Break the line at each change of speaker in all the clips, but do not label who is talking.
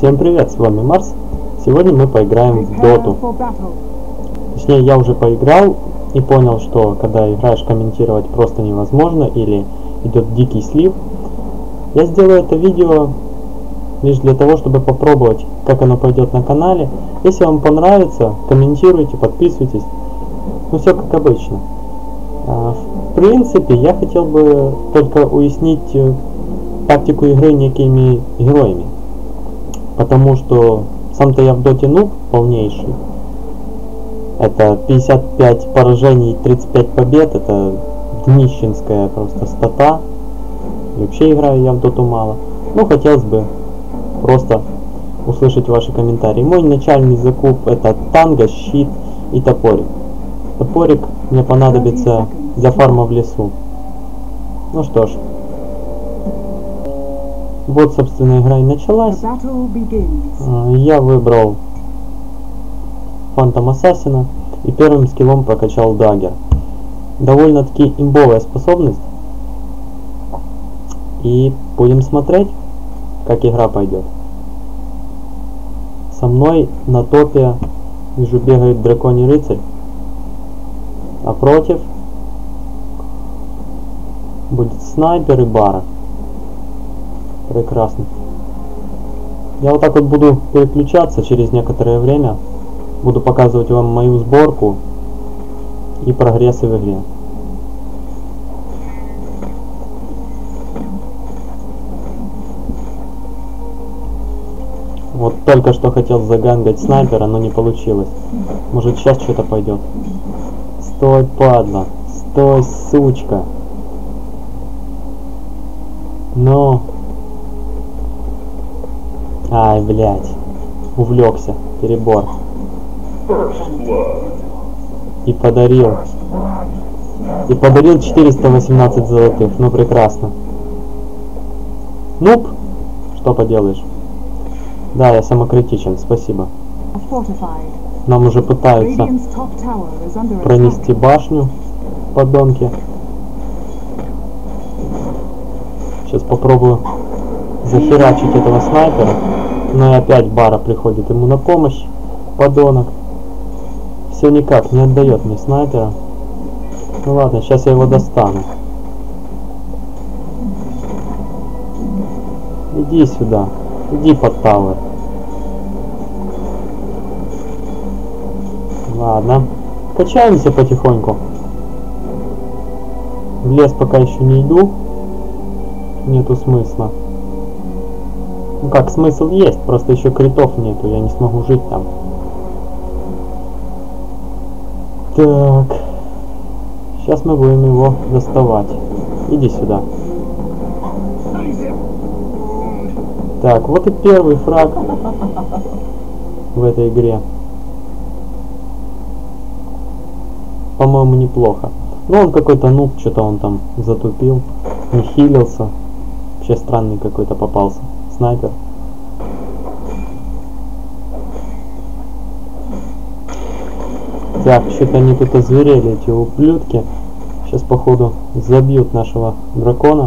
Всем привет, с вами Марс. Сегодня мы поиграем в доту. Точнее, я уже поиграл и понял, что когда играешь, комментировать просто невозможно или идет дикий слив. Я сделаю это видео лишь для того, чтобы попробовать, как оно пойдет на канале. Если вам понравится, комментируйте, подписывайтесь. Ну все как обычно. В принципе, я хотел бы только уяснить тактику игры некими героями. Потому что сам-то я в доте нуб полнейший. Это 55 поражений, 35 побед. Это днищенская просто стата. И вообще играю я в доту мало. Ну, хотелось бы просто услышать ваши комментарии. Мой начальный закуп это танго, щит и топорик. Топорик мне понадобится для фарма в лесу. Ну что ж. Вот, собственно, игра и началась. Я выбрал Phantom Assassin и первым скиллом прокачал Dagger. Довольно-таки имбовая способность. И будем смотреть, как игра пойдет. Со мной на топе, вижу, бегает драконий рыцарь. А против будет снайпер и бара. Прекрасно. Я вот так вот буду переключаться через некоторое время. Буду показывать вам мою сборку и прогрессы в игре. Вот только что хотел загангать снайпера, но не получилось. Может, сейчас что-то пойдет. Стой, падла. Стой, сучка. Но... Ай, блядь. Увлекся. Перебор. И подарил 418 золотых. Ну, прекрасно. Нуб. Что поделаешь? Да, я самокритичен. Спасибо. Нам уже пытаются пронести башню. Подонки. Сейчас попробую захерачить этого снайпера. Но и опять бара приходит ему на помощь. Подонок. Все никак не отдает мне снайпера. Ну ладно, сейчас я его достану. Иди сюда. Иди под тауэр. Ладно. Качаемся потихоньку. В лес пока еще не иду. Нету смысла. Ну как, смысл есть, просто еще критов нету, я не смогу жить там. Так. Сейчас мы будем его доставать. Иди сюда. Так, вот и первый фраг в этой игре. По-моему, неплохо. Но он какой-то нуб, что-то он там затупил. Не хилился. Вообще странный какой-то попался. Снайпер. Так, что-то они тут озверели, эти ублюдки. Сейчас, походу, забьют нашего дракона.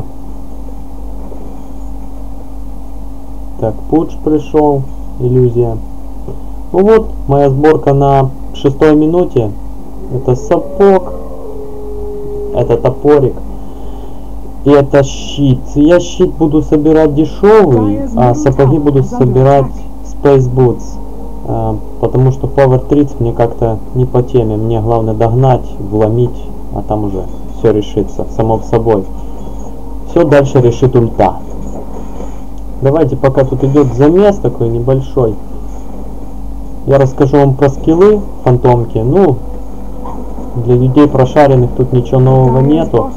Так, пудж пришел. Иллюзия. Ну вот, моя сборка на 6-й минуте. Это сапог. Это топорик. И это щит. Я щит буду собирать дешевый, а сапоги буду собирать Space Boots. Потому что Power Treats мне как-то не по теме. Мне главное догнать, вломить, а там уже все решится само собой. Все дальше решит ульта. Давайте, пока тут идет замес такой небольшой, я расскажу вам про скиллы фантомки. Ну, для людей прошаренных тут ничего нового нету.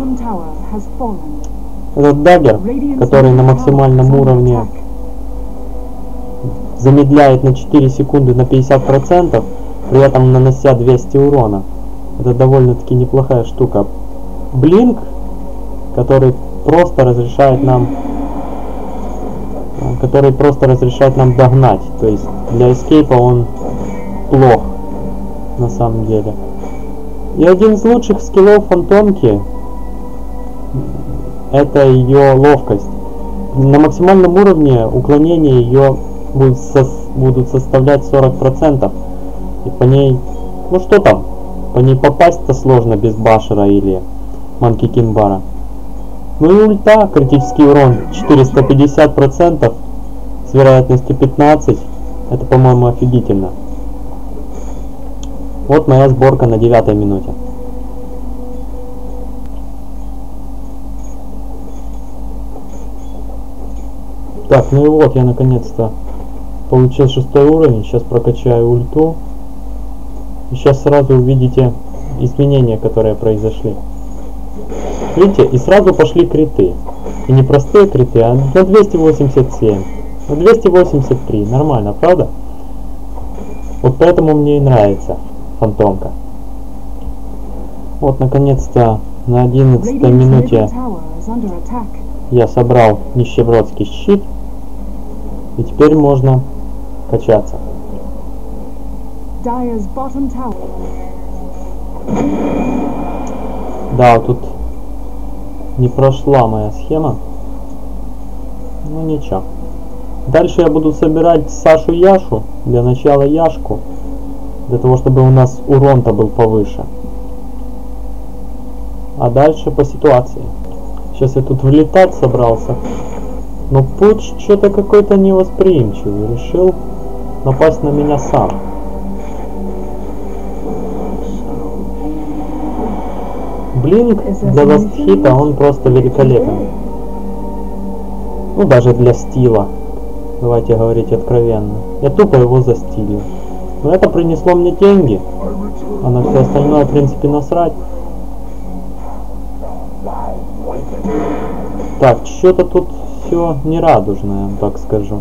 Этот даггер, который на максимальном уровне замедляет на 4 секунды на 50%, при этом нанося 200 урона. Это довольно-таки неплохая штука. Блинк, который просто разрешает нам догнать. То есть для эскейпа он плох на самом деле. И один из лучших скиллов фантомки это ее ловкость. На максимальном уровне уклонение ее будут составлять 40%. И по ней, ну что там, по ней попасть-то сложно без башера или манки кинбара. Ну и ульта, критический урон 450% с вероятностью 15. Это, по-моему, офигительно. Вот моя сборка на 9-й минуте. Так, ну и вот я наконец-то получил 6-й уровень. Сейчас прокачаю ульту. И сейчас сразу увидите изменения, которые произошли. Видите, и сразу пошли криты. И не простые криты, а на 287, на 283. Нормально, правда? Вот поэтому мне и нравится фантомка. Вот наконец-то на 11-й минуте я собрал нищебродский щит. И теперь можно качаться. Да, тут не прошла моя схема. Ну ничего. Дальше я буду собирать Сашу Яшу. Для начала Яшку. Для того, чтобы у нас урон-то был повыше. А дальше по ситуации. Сейчас я тут влетать собрался. Но Пуч что-то какой-то невосприимчивый. Решил напасть на меня сам. Блинк для ластхита он просто великолепен. Ну даже для стила. Давайте говорить откровенно. Я тупо его застилил. Но это принесло мне деньги. А на все остальное, в принципе, насрать. Так, что-то тут все нерадужное, так скажу.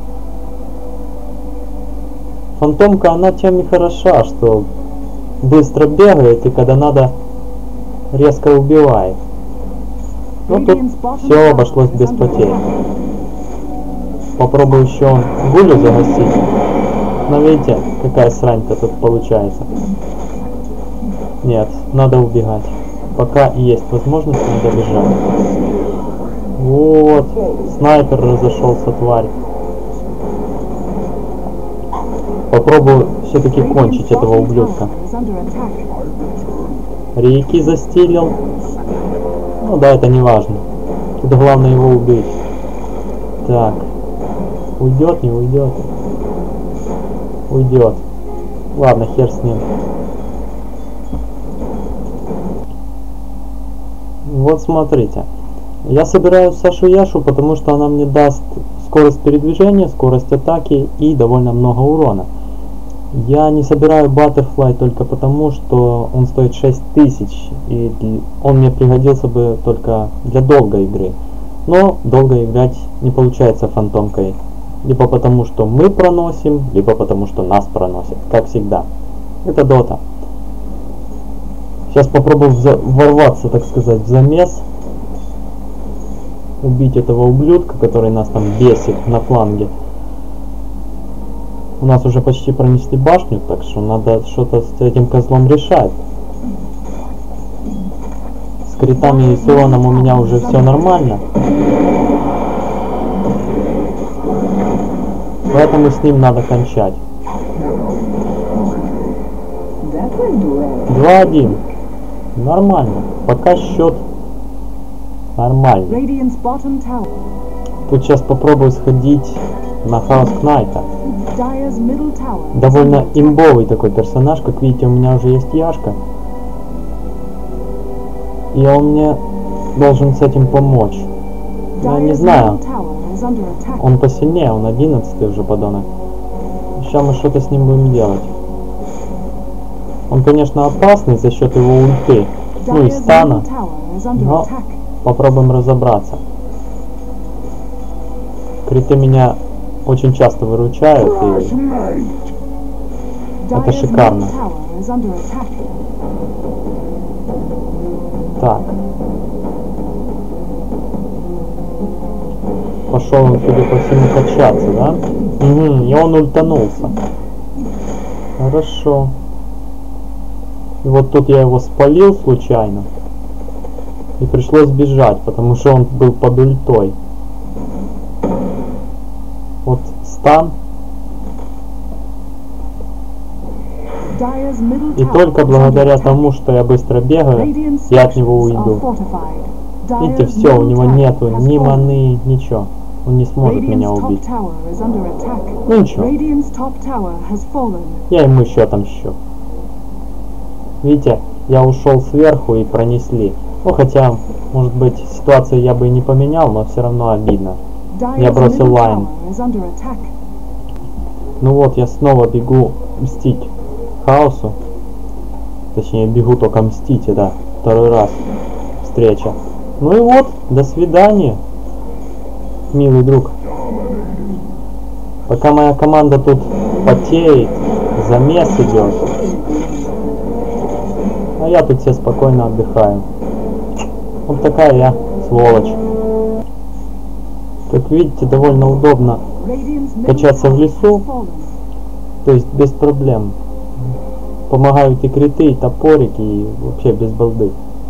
Фантомка, она тем и хороша, что быстро бегает и когда надо, резко убивает. Ну тут все обошлось без потерь. Попробую еще гулю загасить. Но видите, какая срань-то тут получается. Нет, надо убегать. Пока есть возможность, надо бежать. Вот, снайпер разошелся, тварь. Попробую все-таки кончить этого ублюдка. Реки застилил. Ну да, это не важно. Тут главное его убить. Так. Уйдет, не уйдет. Уйдет. Ладно, хер с ним. Вот смотрите. Я собираю Сашу Яшу, потому что она мне даст скорость передвижения, скорость атаки и довольно много урона. Я не собираю Butterfly только потому, что он стоит 6000, и он мне пригодился бы только для долгой игры. Но долго играть не получается фантомкой. Либо потому, что мы проносим, либо потому, что нас проносят, как всегда. Это Дота. Сейчас попробую ворваться, так сказать, в замес. Убить этого ублюдка, который нас там бесит на фланге. У нас уже почти пронесли башню, так что надо что-то с этим козлом решать. С критами и с уроном у меня уже все нормально. Поэтому с ним надо кончать. 2-1. Нормально. Пока счет нормальный. Тут сейчас попробую сходить на Хаос Кнайта. Довольно имбовый такой персонаж. Как видите, у меня уже есть Яшка. И он мне должен с этим помочь. Я не знаю. Он посильнее, он 11-й уже подонок. Сейчас мы что-то с ним будем делать. Он, конечно, опасный за счет его ульты. Ну и стана. Но попробуем разобраться. Криты меня очень часто выручают, и это шикарно. Так. Пошел он, судя по всему, качаться, да? Угу, и он ультанулся. Хорошо. И вот тут я его спалил случайно. И пришлось бежать, потому что он был под ультой. Вот стан И только благодаря тому, что я быстро бегаю, я от него уйду. Видите, все, у него нету ни маны, ничего. Он не сможет меня убить. Ну ничего. Я ему еще отомщу. Видите, я ушел сверху и пронесли. Ну хотя, может быть, ситуацию я бы и не поменял, но все равно обидно. Я бросил лайн. Ну вот, я снова бегу мстить хаосу. Точнее, бегу только мстить, да. Второй раз встреча. Ну и вот, до свидания, милый друг. Пока моя команда тут потеет, замес идет, а я тут все спокойно отдыхаю. Вот такая я сволочь. Как видите, довольно удобно качаться в лесу, то есть без проблем. Помогают и криты, и топорики, и вообще без балды.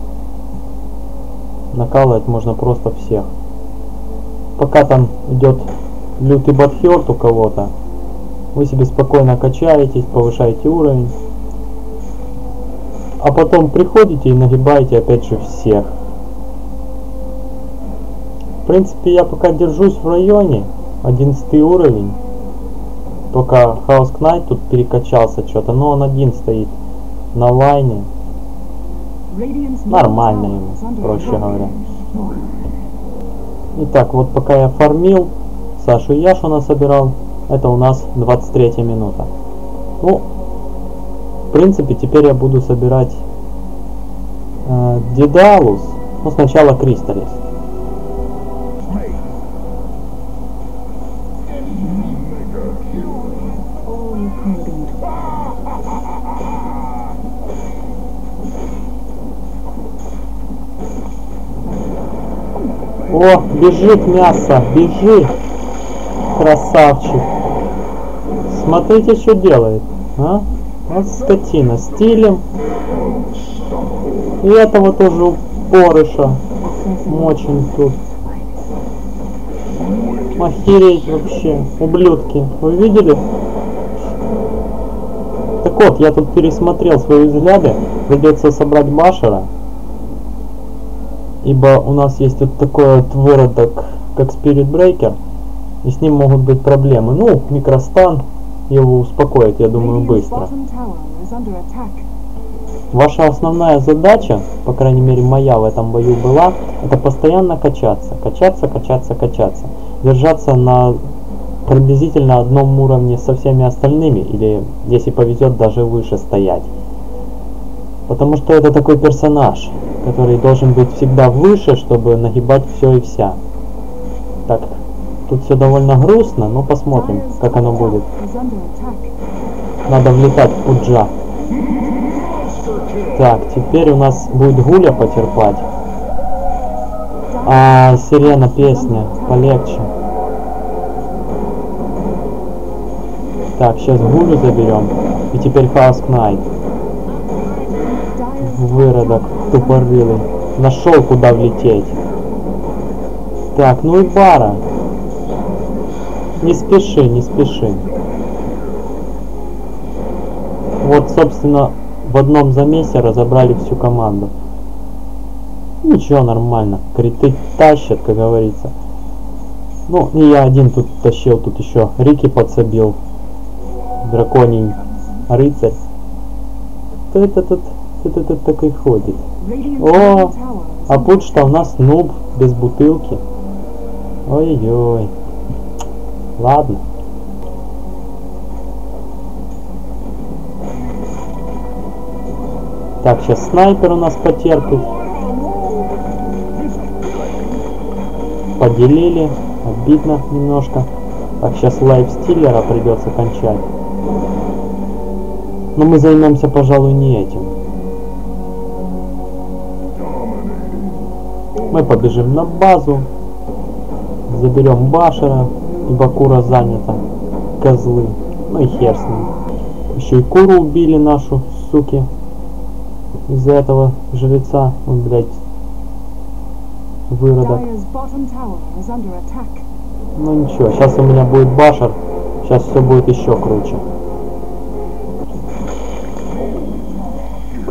Накалывать можно просто всех. Пока там идет лютый бадхёрт у кого-то, вы себе спокойно качаетесь, повышаете уровень, а потом приходите и нагибаете опять же всех. В принципе, я пока держусь в районе, 11 уровень. Только Хаос Кнайт тут перекачался что-то, но он один стоит на лайне. Нормально ему, проще говоря. Итак, вот пока я фармил, Сашу Яшу насобирал, это у нас 23 минута. Ну, в принципе, теперь я буду собирать Дедалус, но сначала Кристаллис. О, бежит мясо, бежи, красавчик. Смотрите, что делает, а? Вот скотина, стилем. И этого тоже упорыша мочим тут. Охереть вообще, ублюдки, вы видели? Так вот, я тут пересмотрел свои взгляды, придется собрать Башера. Ибо у нас есть вот такой вот выродок, как Spirit Breaker, и с ним могут быть проблемы. Ну, микростан его успокоит, я думаю, быстро. Ваша основная задача, по крайней мере моя в этом бою была, это постоянно качаться. Качаться. Держаться на приблизительно одном уровне со всеми остальными, или, если повезет, даже выше стоять. Потому что это такой персонаж, который должен быть всегда выше, чтобы нагибать все и вся. Так, тут все довольно грустно, но посмотрим, как оно будет. Надо влетать в Пуджа. Так, теперь у нас будет Гуля потерпать. А Сирена песня полегче. Так, сейчас Гулю заберем. И теперь Хаос Кнайт. Выродок тупорылый. Нашел, куда влететь. Так, ну и Бара. Не спеши, не спеши. Вот, собственно, в одном замесе разобрали всю команду. Ничего, нормально. Криты тащат, как говорится. Ну, не я один тут тащил, тут еще Рики подсобил. Драконий рыцарь. Кто это тут такой ходит? О, а тут что у нас нуб без бутылки. Ой-ой-ой. Ладно. Так, сейчас снайпер у нас потерпит. Поделили. Обидно немножко. Так, сейчас лайфстиллера придется кончать. Но мы займемся, пожалуй, не этим. Мы побежим на базу. Заберем Башера. И Бакура занята. Козлы. Ну и хер с ним. Еще и Куру убили нашу, суки. Из-за этого жреца. Он, блядь, выродок. Ну ничего, сейчас у меня будет Башер. Сейчас все будет еще круче.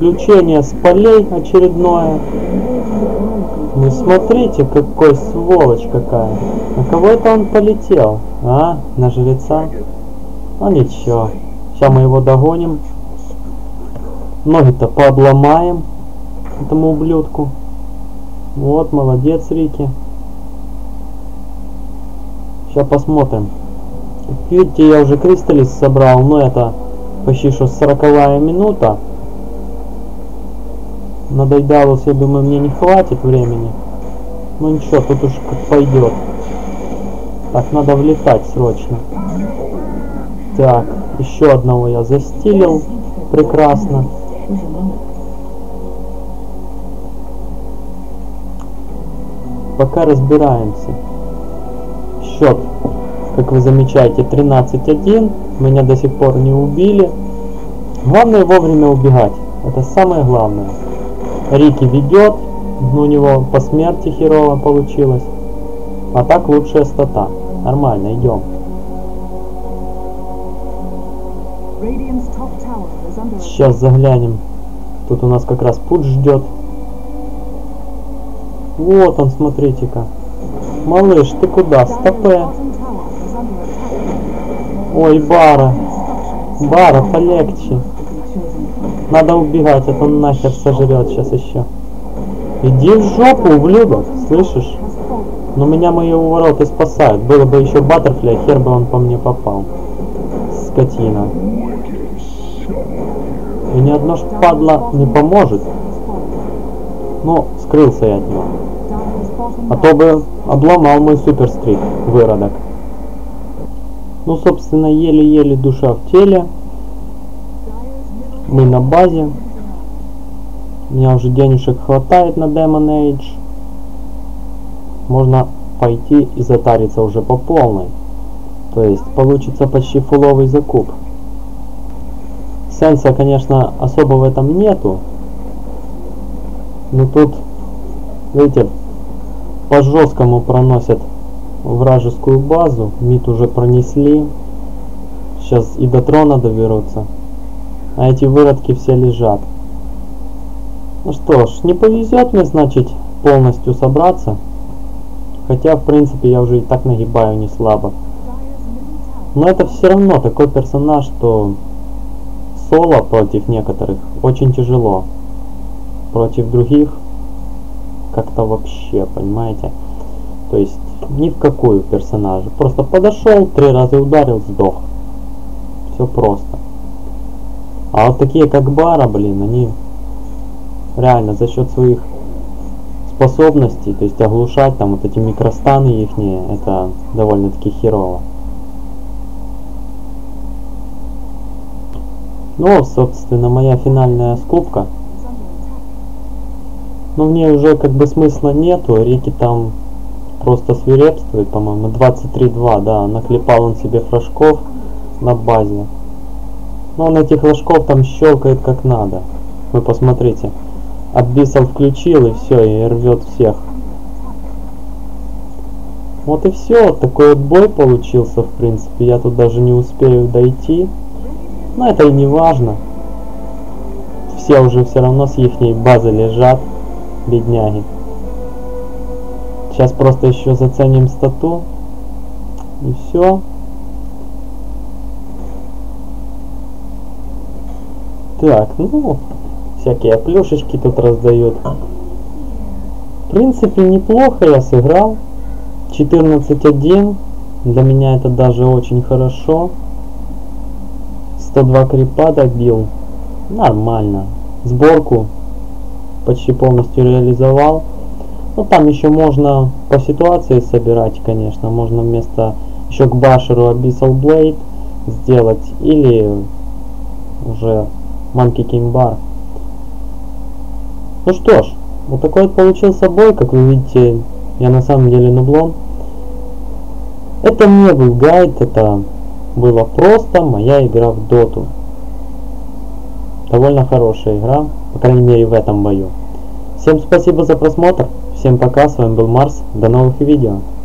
Включение с полей очередное. Ну смотрите, какой сволочь какая. На кого это он полетел? А? На жреца? Ну ничего. Сейчас мы его догоним. Ноги-то пообломаем этому ублюдку. Вот, молодец, Рики. Сейчас посмотрим. Видите, я уже кристаллис собрал, но это почти что 40-я минута. На Дайдалус, я думаю, мне не хватит времени. Ну ничего, тут уж как пойдет. Так, надо влетать срочно. Так, еще одного я застилил. Прекрасно. Пока разбираемся. Счет, как вы замечаете, 13-1. Меня до сих пор не убили. Главное вовремя убегать. Это самое главное. Рики ведет. У него по смерти херово получилось. А так лучшая стата. Нормально, идем. Сейчас заглянем. Тут у нас как раз путь ждет. Вот он, смотрите-ка. Малыш, ты куда? Стопэ. Ой, Бара. Бара, полегче. Надо убегать, а то он нахер сожрет сейчас еще. Иди в жопу, ублюдок, слышишь? Но меня мои увороты спасают. Было бы еще баттерфляй, хер бы он по мне попал. Скотина. И ни одно шпадло не поможет. Но скрылся я от него. А то бы обломал мой суперстрик, выродок. Ну, собственно, еле-еле душа в теле. Мы на базе. У меня уже денежек хватает на Demon Age. Можно пойти и затариться уже по полной. То есть получится почти фуловый закуп. Сенса, конечно, особо в этом нету. Но тут, видите, по жесткому проносят вражескую базу. Мид уже пронесли. Сейчас и до трона доберутся. А эти выродки все лежат. Ну что ж, не повезет мне, значит, полностью собраться. Хотя, в принципе, я уже и так нагибаю не слабо. Но это все равно такой персонаж, что соло против некоторых очень тяжело. Против других как-то вообще, понимаете? То есть ни в какую персонажа. Просто подошел, 3 раза ударил, сдох. Все просто. А вот такие как Бара, блин, они реально за счет своих способностей, то есть оглушать там вот эти микростаны ихние, это довольно-таки херово. Ну, собственно, моя финальная скупка. Но в ней уже как бы смысла нету. Рики там просто свирепствует, по-моему. 23-2, да, наклепал он себе флажков на базе. Но он этих флажков там щелкает как надо. Вы посмотрите. Абиссал включил и все, и рвет всех. Вот и все. Такой вот бой получился, в принципе. Я тут даже не успею дойти. Но это и не важно. Все уже все равно с ихней базы лежат. Бедняги. Сейчас просто еще заценим стату. И все. Так, ну, всякие плюшечки тут раздают. В принципе, неплохо я сыграл. 14-1. Для меня это даже очень хорошо. 102 крипа добил. Нормально. Сборку почти полностью реализовал. Ну, там еще можно по ситуации собирать, конечно. Можно вместо еще к Башеру Abyssal Blade сделать. Или уже Monkey King Bar. Ну что ж, вот такой вот получился бой. Как вы видите, я на самом деле нублон. Это не был гайд, это было просто моя игра в доту. Довольно хорошая игра, по крайней мере в этом бою. Всем спасибо за просмотр, всем пока, с вами был Марс, до новых видео.